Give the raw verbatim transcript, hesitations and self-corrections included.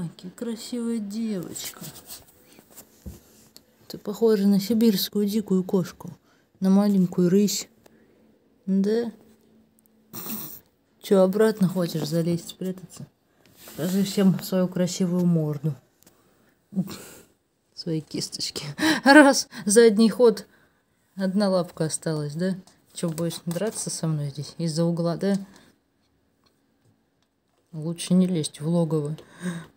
Какая красивая девочка. Ты похожа на сибирскую дикую кошку. На маленькую рысь. Да? Че, обратно хочешь залезть, спрятаться? Покажи всем свою красивую морду. Свои кисточки. Раз, задний ход. Одна лапка осталась, да? Че, будешь драться со мной здесь? Из-за угла, да? Лучше не лезть в логово.